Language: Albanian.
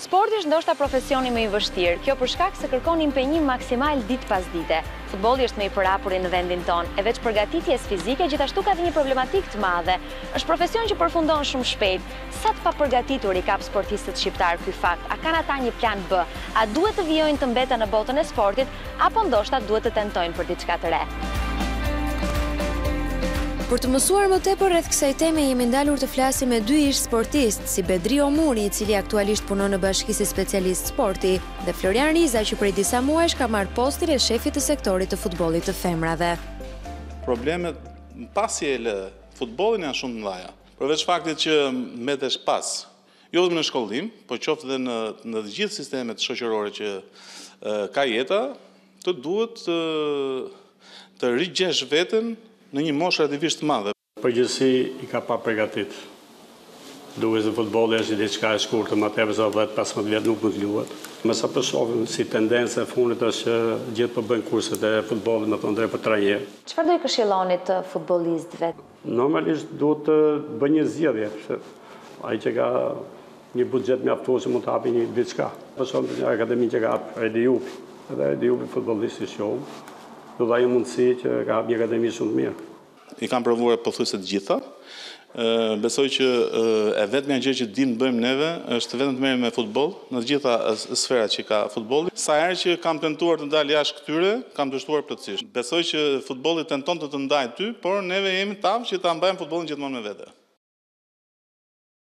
Sporti është ndoshta profesioni më i vështirë, kjo për shkak se kërkon impenjim maksimal ditë pas dite. Futbolli është më i përhapur në vendin tonë, e veç përgatitjes fizike gjithashtu ka dhe një problematikë të madhe. Është profesion që përfundon shumë shpejt. Sa të papërgatitur i kap sportistët shqiptar ky fakt? A kanë ata një plan B? A duhet të vijojnë të mbeten në botën e sportit, apo ndoshta duhet të tentojnë për diçka të re? Për të mësuar më tepër rreth kësaj teme jemi ndalur të flasim me dy ish sportistë, si Bedri Omuri, i cili aktualisht punon në Bashkisë Specialist Sporti, dhe Florian Riza, që prej disa muajsh ka marrë postin e shefit të sektorit të futbollit të femrave. Problemet pasi e lë futbollin janë shumë të mëdha. Përveç faktit që mbetesh pas, jo vetëm në shkollim, por qoftë edhe në të gjithë sistemet shoqërore që ka jeta, të duhet të rigjesh veten në një moshë relativisht të madhe. Përgjithësi i ka pa përgatit. Duhet se futbolli është diçka e shkurtër, më tepër se 10-15 vjet nuk mund të luhet. Me sa po shohim si tendencë e fundit është që gjithë po bëjnë kurset e futbollit, më thonë drejt për 3 herë. Çfarë do i këshilloni të futbollistëve? Normalisht duhet të bëjë një zgjedhje, se ai që ka një buxhet mjaftueshëm mund të hapi një diçka. Për shembull, një akademi që ka Edi Jupi, edhe Edi Jupi futbollisti i shohëm. Do dhaj mundësi që ka hap një akademi shumë të mirë. I kam provuar pothuajse të gjitha. Besoj që e vetmja gjë që dimë bëjmë neve është vetëm të merrem me futboll, në të gjitha sferat që ka futbolli. Sa herë që kam tentuar të dal jashtë këtyre, kam dështuar plotësisht. Besoj që futbolli tenton të ndajë ty, por neve jemi tam që ta mbajmë futbollin gjithmonë me vete.